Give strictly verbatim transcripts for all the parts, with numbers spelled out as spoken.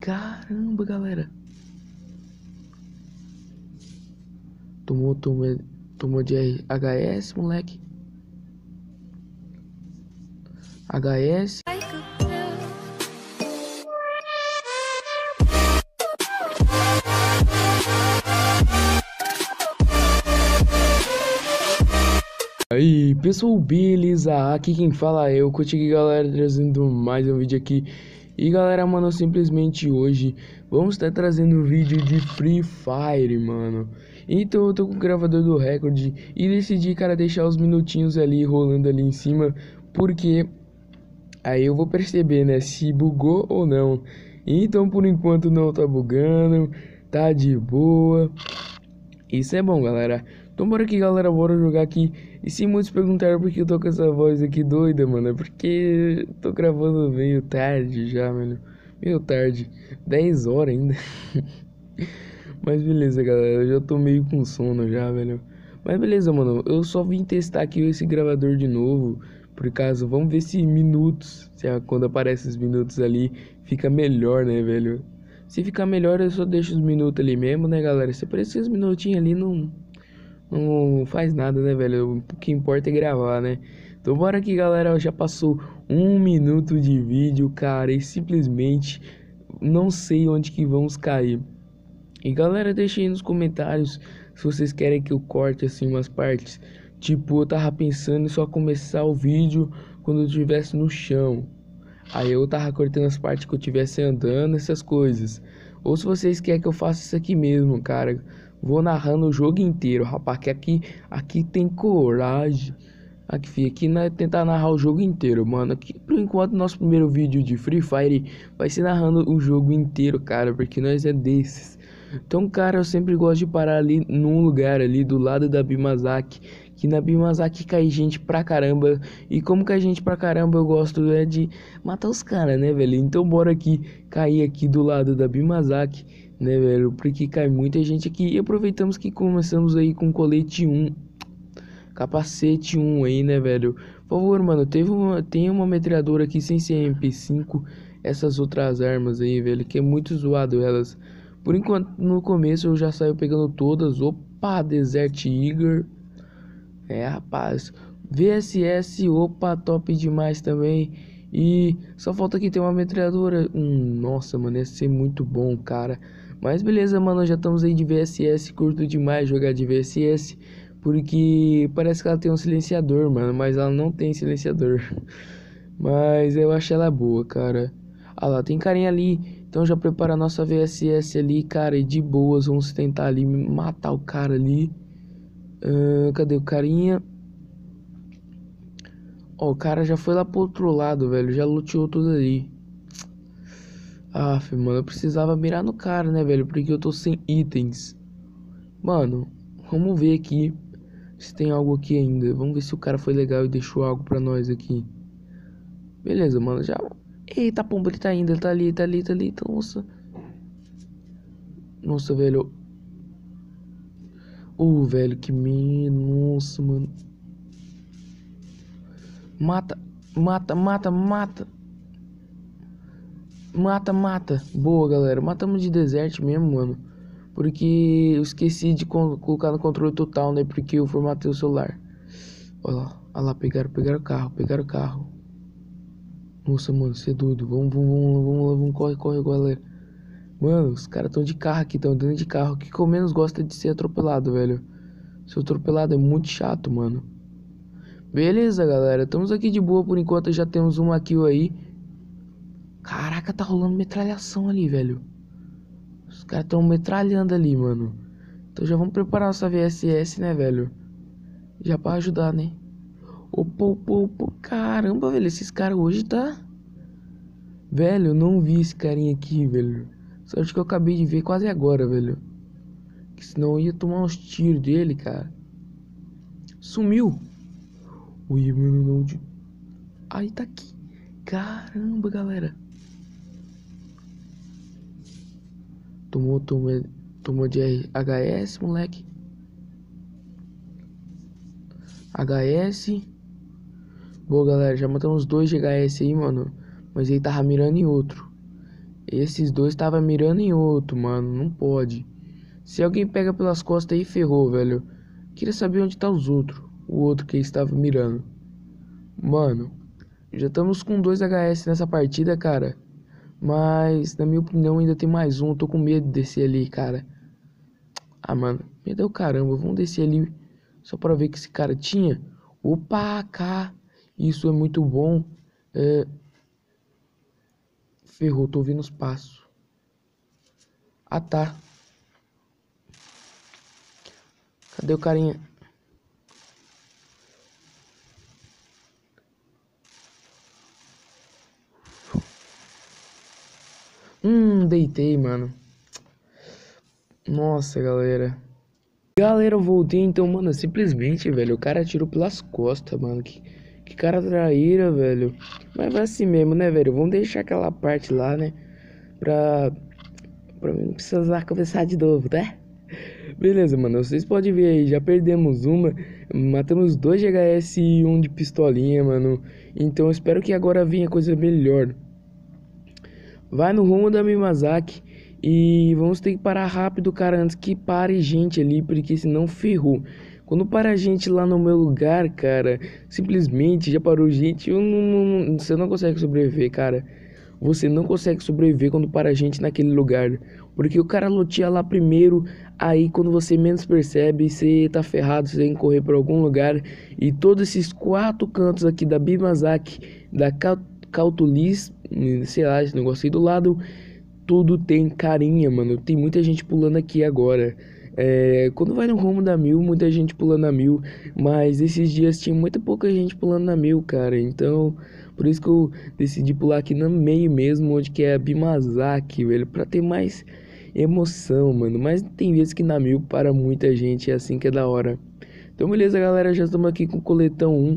Caramba, galera. Tomou, tomou, tomou de H S, moleque. H S. Aí, pessoal, beleza? Aqui quem fala é eu, Kotiki, galera, trazendo mais um vídeo aqui. E galera, mano, simplesmente hoje vamos estar trazendo um vídeo de Free Fire, mano. Então eu tô com o gravador do recorde e decidi, cara, deixar os minutinhos ali rolando ali em cima, porque aí eu vou perceber, né, se bugou ou não. Então por enquanto não tá bugando, tá de boa. Isso é bom, galera. Então bora aqui, galera, bora jogar aqui. E se muitos perguntaram por que eu tô com essa voz aqui doida, mano, é porque eu tô gravando meio tarde já, mano. Meio tarde, dez horas ainda. Mas beleza, galera, eu já tô meio com sono já, velho. Mas beleza, mano, eu só vim testar aqui esse gravador de novo. Por caso, vamos ver se minutos, se a- quando aparece os minutos ali, fica melhor, né, velho? Se ficar melhor, eu só deixo os minutos ali mesmo, né, galera? Se aparecer os minutinhos ali, não, não faz nada, né, velho? O que importa é gravar, né? Então bora aqui, galera. Já passou um minuto de vídeo, cara, e simplesmente não sei onde que vamos cair. E galera, deixa aí nos comentários se vocês querem que eu corte assim umas partes. Tipo, eu tava pensando em só começar o vídeo quando eu estivesse no chão. Aí eu tava cortando as partes que eu estivesse andando, essas coisas. Ou se vocês querem que eu faça isso aqui mesmo, cara. Vou narrando o jogo inteiro, rapaz. Que aqui, aqui tem coragem. Aqui, fi, aqui nós tentar narrar o jogo inteiro, mano. Aqui, por enquanto, nosso primeiro vídeo de Free Fire vai ser narrando o jogo inteiro, cara. Porque nós é desses. Então, cara, eu sempre gosto de parar ali num lugar ali do lado da Bimazaki, que na Bimazaki cai gente pra caramba. E como cai gente pra caramba, eu gosto é de matar os caras, né, velho? Então bora aqui cair aqui do lado da Bimazaki, né, velho? Porque cai muita gente aqui. E aproveitamos que começamos aí com colete um, capacete um aí, né, velho? Por favor, mano, teve uma, tem uma metralhadora aqui sem ser M P cinco, essas outras armas aí, velho, que é muito zoado elas. Por enquanto, no começo eu já saio pegando todas. Opa, Desert Eagle. É, rapaz. V S S, opa, top demais também. E só falta aqui ter uma metralhadora. Hum, nossa, mano, ia ser muito bom, cara. Mas beleza, mano, já estamos aí de V S S. Curto demais jogar de V S S. Porque parece que ela tem um silenciador, mano. Mas ela não tem silenciador. Mas eu acho ela boa, cara. Ah lá, tem carinha ali. Então já prepara a nossa V S S ali, cara. E de boas, vamos tentar ali matar o cara ali. Uh, cadê o carinha? Ó, o cara já foi lá pro outro lado, velho. Já luteou tudo ali. Aff, mano, eu precisava mirar no cara, né, velho? Porque eu tô sem itens. Mano, vamos ver aqui se tem algo aqui ainda. Vamos ver se o cara foi legal e deixou algo pra nós aqui. Beleza, mano, já... Eita, pomba, ele tá indo, ele tá ali, tá ali, tá ali. Nossa. Nossa, velho. Ô, oh, velho, que medo. Nossa, mano. Mata, mata, mata, mata. Mata, mata. Boa, galera. Matamos de desert mesmo, mano. Porque eu esqueci de colocar no controle total, né? Porque eu formatei o celular. Olha lá, olha lá, pegaram, pegaram o carro, pegaram o carro. Nossa, mano, você é doido. Vamos, vamos, vamos, vamos, vamos, vamos, corre, corre, galera. Mano, os caras estão de carro aqui, estão dentro de carro. O que eu menos gosto é de ser atropelado, velho. Ser atropelado é muito chato, mano. Beleza, galera. Estamos aqui de boa por enquanto. Já temos uma kill aí. Caraca, tá rolando metralhação ali, velho. Os caras estão metralhando ali, mano. Então já vamos preparar nossa V S S, né, velho? Já pra ajudar, né? Opa, opa, opa. Caramba, velho. Esses caras hoje tá... Velho, eu não vi esse carinha aqui, velho. Sorte que eu acabei de ver quase agora, velho. Que senão eu ia tomar uns tiros dele, cara. Sumiu. Ui, mano, não... Aí tá aqui. Caramba, galera. Tomou, tomou, tomou de H S, moleque. H S. Boa, galera. Já matamos dois de H S aí, mano. Mas ele tava mirando em outro. Esses dois tava mirando em outro, mano. Não pode. Se alguém pega pelas costas aí, ferrou, velho. Queria saber onde tá os outros. O outro que estava mirando. Mano, já estamos com dois H S nessa partida, cara. Mas, na minha opinião, ainda tem mais um. Eu tô com medo de descer ali, cara. Ah, mano, medo é o caramba. Vamos descer ali só pra ver que esse cara tinha. Opa, cá. Isso é muito bom. É... Ferrou, tô ouvindo os passos. Ah, tá. Cadê o carinha? Hum, deitei, mano. Nossa, galera. Galera, eu voltei então, mano. Simplesmente, velho. O cara atirou pelas costas, mano. Que, que cara traíra, velho. Mas vai assim mesmo, né, velho? Vamos deixar aquela parte lá, né? Pra. Pra mim não precisar começar de novo, né? Beleza, mano. Vocês podem ver aí. Já perdemos uma. Matamos dois de H S e um de pistolinha, mano. Então eu espero que agora venha coisa melhor. Vai no rumo da Mimazaki. E vamos ter que parar rápido, cara, antes que pare gente ali, porque senão ferrou. Quando para gente lá no meu lugar, cara, simplesmente já parou gente, eu não, não, você não consegue sobreviver, cara. Você não consegue sobreviver quando para gente naquele lugar. Porque o cara loteia lá primeiro, aí quando você menos percebe, você tá ferrado, você tem que correr para algum lugar. E todos esses quatro cantos aqui da Bimazaki, da Cautulis, sei lá, esse negócio aí do lado... Tudo tem carinha, mano. Tem muita gente pulando aqui agora. É, quando vai no rumo da mil, muita gente pulando a mil. Mas esses dias tinha muita pouca gente pulando na mil, cara. Então, por isso que eu decidi pular aqui no meio mesmo, onde que é a Bimazaki, velho. Pra ter mais emoção, mano. Mas tem vezes que na mil para muita gente, é assim que é da hora. Então, beleza, galera. Já estamos aqui com o coletão um.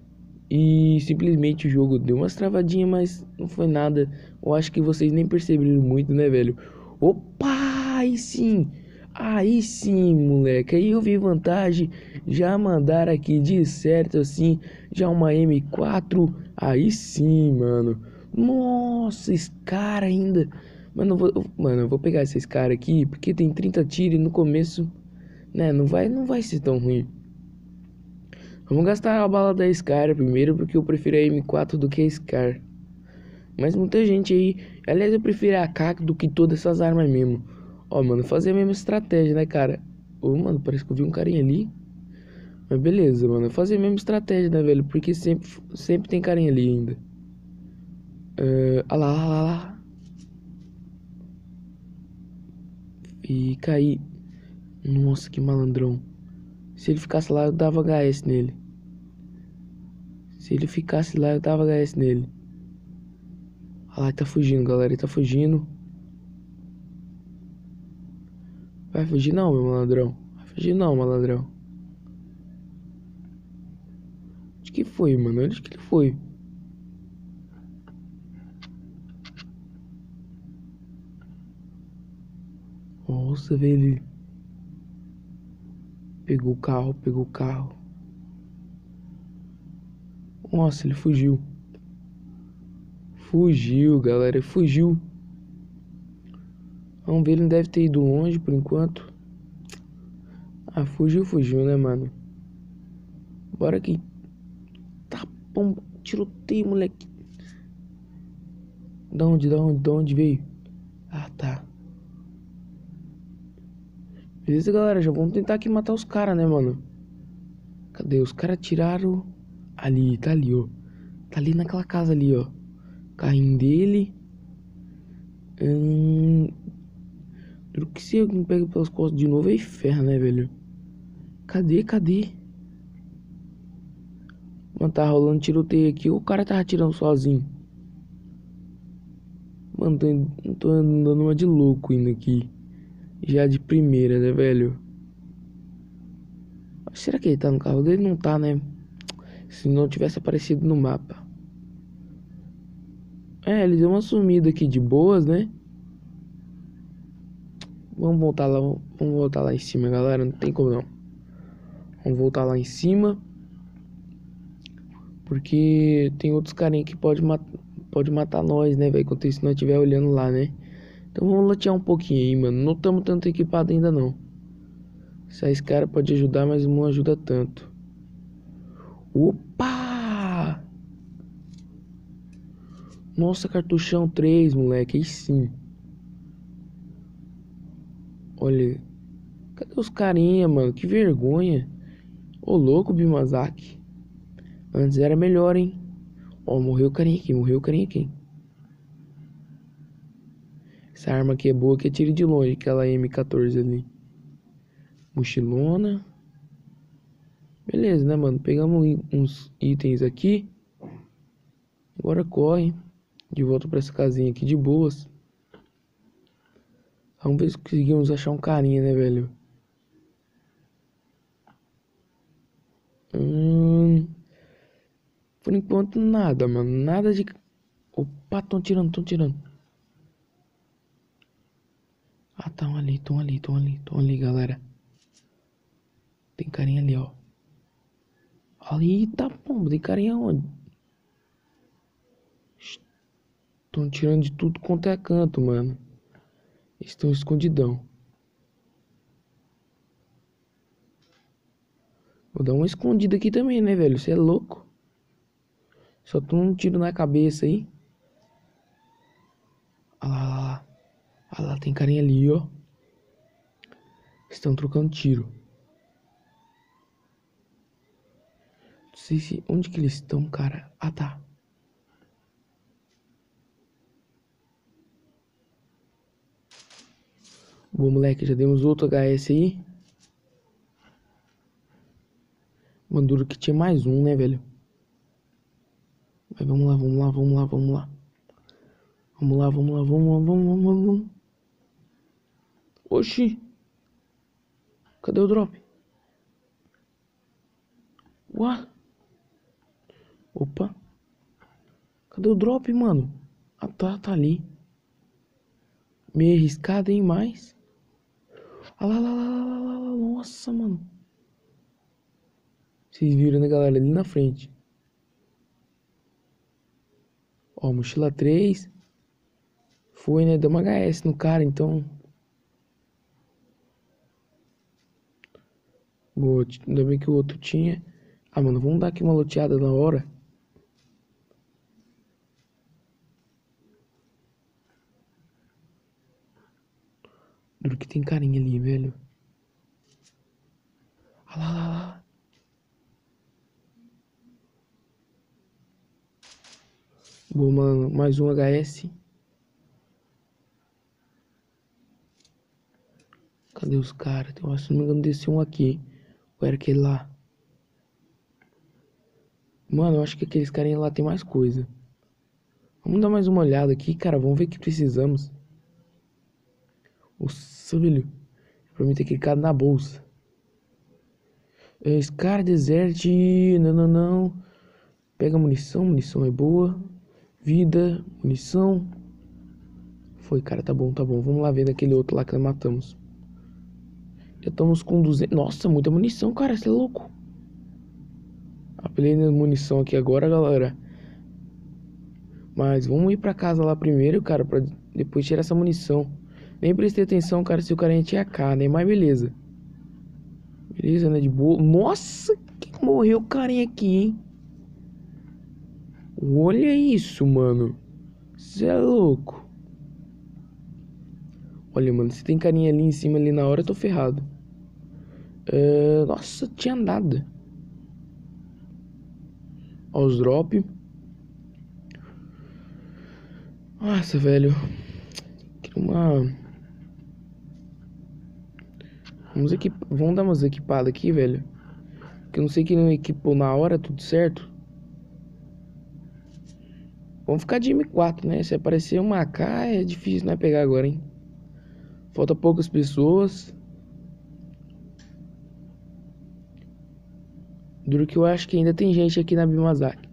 E simplesmente o jogo deu umas travadinhas, mas não foi nada. Eu acho que vocês nem perceberam muito, né, velho? Opa, aí sim. Aí sim, moleque. Aí eu vi vantagem. Já mandaram aqui de certo, assim. Já uma M quatro. Aí sim, mano. Nossa, esse cara ainda. Mano, eu vou, mano, eu vou pegar esses caras aqui. Porque tem trinta tiros e no começo, né, não vai, não vai ser tão ruim. Vamos gastar a bala da Scar primeiro, porque eu prefiro a M quatro do que a Scar. Mas muita gente aí... Aliás, eu prefiro a A K do que todas essas armas mesmo. Ó, mano, fazer a mesma estratégia, né, cara? Ô, mano, parece que eu vi um carinha ali. Mas beleza, mano. Fazer a mesma estratégia, né, velho? Porque sempre, sempre tem carinha ali ainda. Uh, ah lá, ah lá, ah lá. E caí. Nossa, que malandrão. Se ele ficasse lá, eu dava H S nele. Se ele ficasse lá, eu dava H S nele. Olha lá, ele tá fugindo, galera. Ele tá fugindo. Vai fugir não, meu malandrão. Vai fugir não, malandrão. Onde que foi, mano? Onde que ele foi? Nossa, velho. Ele pegou o carro, pegou o carro. Nossa, ele fugiu. Fugiu, galera. Fugiu. Vamos ver, ele não deve ter ido longe por enquanto. Ah, fugiu, fugiu, né, mano? Bora aqui. Tá bom, tiroteio, moleque. Da onde, da onde, da onde veio? Ah, tá. Beleza, galera, já vamos tentar aqui matar os caras, né, mano? Cadê? Os caras tiraram... Ali, tá ali, ó. Tá ali naquela casa ali, ó. Carrinho dele. Hum... Que se alguém pega pelas costas de novo, aí ferra, né, velho? Cadê, cadê? Mano, tá rolando tiroteio aqui. O cara tava atirando sozinho. Mano, tô, tô andando uma de louco indo aqui. Já de primeira, né, velho? Será que ele tá no carro dele? Não tá, né? Se não tivesse aparecido no mapa. É, ele deu uma sumida aqui de boas, né? Vamos voltar lá, vamos voltar lá em cima, galera. Não tem como não. Vamos voltar lá em cima. Porque tem outros carinha que pode, mat pode matar nós, né, velho? Enquanto isso nós estiver olhando lá, né? Então vamos lotear um pouquinho aí, mano. Não estamos tanto equipados ainda não. Esse cara pode ajudar, mas não ajuda tanto. Opa! Nossa, cartuchão três, moleque. Aí sim. Olha. Cadê os carinha, mano? Que vergonha. Ô, louco, Bimazaki. Antes era melhor, hein? Ó, morreu o carinha aqui. Morreu o carinha aqui. Essa arma aqui é boa, que é tiro de longe. Aquela M quatorze ali. Mochilona. Beleza, né, mano? Pegamos uns itens aqui. Agora corre. De volta pra essa casinha aqui de boas. Vamos ver se conseguimos achar um carinha, né, velho? Hum... Por enquanto, nada, mano. Nada de... Opa, tão tirando, tão tirando. Ah, tão ali, tão ali, tão ali, tão ali, galera. Tem carinha ali, ó. Ali, tá bom. Tem carinha onde? Estão tirando de tudo quanto é canto, mano. Estão escondidão. Vou dar uma escondida aqui também, né, velho? Você é louco? Só toma um tiro na cabeça aí. Olha lá, olha lá. Olha lá, tem carinha ali, ó. Estão trocando tiro. Não sei se... Onde que eles estão, cara? Ah, tá. Bom, moleque, já demos outro H S aí. Manduro que tinha mais um, né, velho? Mas vamos lá, vamos lá, vamos lá, vamos lá. Vamos lá, vamos lá, vamos lá, vamos lá, vamos lá. Oxi. Cadê o drop? Ué? Opa. Cadê o drop, mano? Ah, tá, tá ali. Meio arriscado, hein, mais. Ah lá, lá, lá, lá, lá, lá. Nossa, mano. Vocês viram, né, galera? Ali na frente. Ó, mochila três. Foi, né? Deu uma H S no cara, então. Boa, ainda bem que o outro tinha. Ah, mano, vamos dar aqui uma loteada na hora. Duro que tem carinha ali, velho. Ah lá, lá, lá. Boa, mano. Mais um H S. Cadê os caras? Eu acho que, se não me engano, desceu um aqui. Ou era aquele lá? Mano, eu acho que aqueles carinha lá tem mais coisa. Vamos dar mais uma olhada aqui, cara. Vamos ver o que precisamos. Nossa, velho. Pra mim ter clicado na bolsa. É, Scar Desert. Não, não, não. Pega munição. Munição é boa. Vida. Munição. Foi, cara. Tá bom, tá bom. Vamos lá ver daquele outro lá que nós matamos. Já estamos com duzentos. Nossa, muita munição, cara. Você é louco. Apelei na munição aqui agora, galera. Mas vamos ir pra casa lá primeiro, cara. Pra depois tirar essa munição. Nem prestei atenção, cara, se o carinha tinha K, né? Mas beleza. Beleza, né? De boa. Nossa, que morreu o carinha aqui, hein? Olha isso, mano. Você é louco. Olha, mano, se tem carinha ali em cima, ali na hora, eu tô ferrado. Uh, nossa, tinha nada. Ó os drop. Nossa, velho. Uma... Vamos, equip... Vamos dar umas equipadas aqui, velho. Porque eu não sei que não equipou na hora, tudo certo. Vamos ficar de M quatro, né? Se aparecer uma A K, é difícil, né? Pegar agora, hein? Falta poucas pessoas. Duro que eu acho que ainda tem gente aqui na Bimazaki.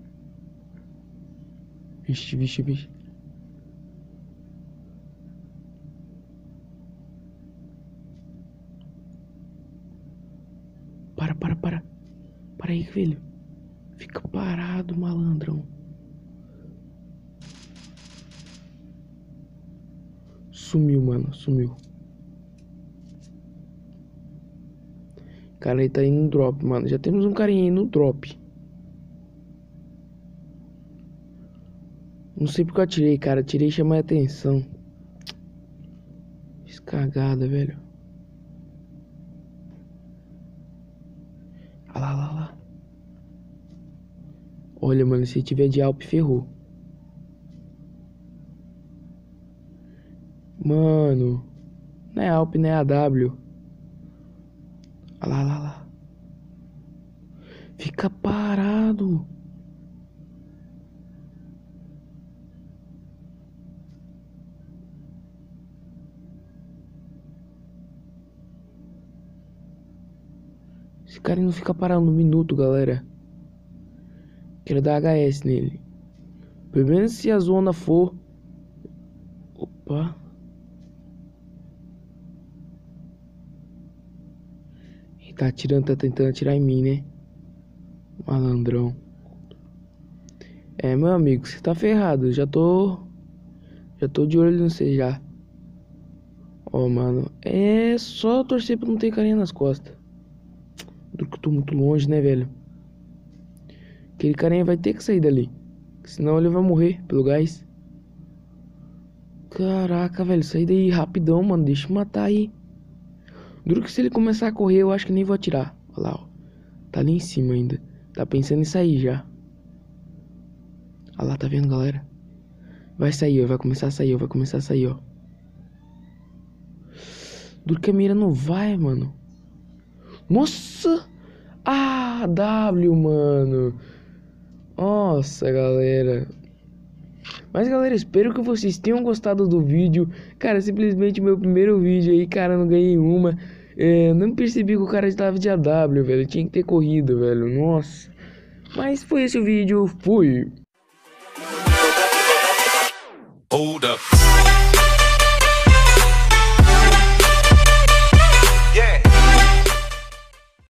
Vixe, vixe, vixe. Para, para, para. Para aí, velho. Fica parado, malandrão. sumiu, mano. Sumiu. O cara aí tá indo no drop, mano. Já temos um carinha aí no drop. Não sei porque eu atirei, cara. Atirei e chamei a atenção. Fiz cagada, velho. Olha lá, lá, lá. Olha, mano, se tiver de Alp, ferrou. Mano. Não é Alp, não é A W. Olha lá, lá, lá. Fica parado. Esse cara não fica parado um minuto, galera. Quero dar H S nele. Pelo menos se a zona for... Opa. Ele tá atirando, tá tentando atirar em mim, né? Malandrão. É, meu amigo, você tá ferrado. Já tô... Já tô de olho no você já. Ó, mano. É só torcer pra não ter carinha nas costas. Do que eu tô muito longe, né, velho? Aquele carinha vai ter que sair dali. Senão ele vai morrer pelo gás. Caraca, velho. Sai daí rapidão, mano. Deixa eu matar aí. Duro que se ele começar a correr, eu acho que nem vou atirar. Olha lá, ó. Tá ali em cima ainda. Tá pensando em sair já. Olha lá, tá vendo, galera? Vai sair, ó. Vai começar a sair, ó. Vai começar a sair, ó. Duro que a mira não vai, mano. Nossa! Ah, W, mano. Nossa, galera. Mas, galera, espero que vocês tenham gostado do vídeo. Cara, simplesmente meu primeiro vídeo aí, cara, não ganhei uma. É, não percebi que o cara estava de A W, velho. Tinha que ter corrido, velho. Nossa. Mas foi esse o vídeo. Fui. Hold up.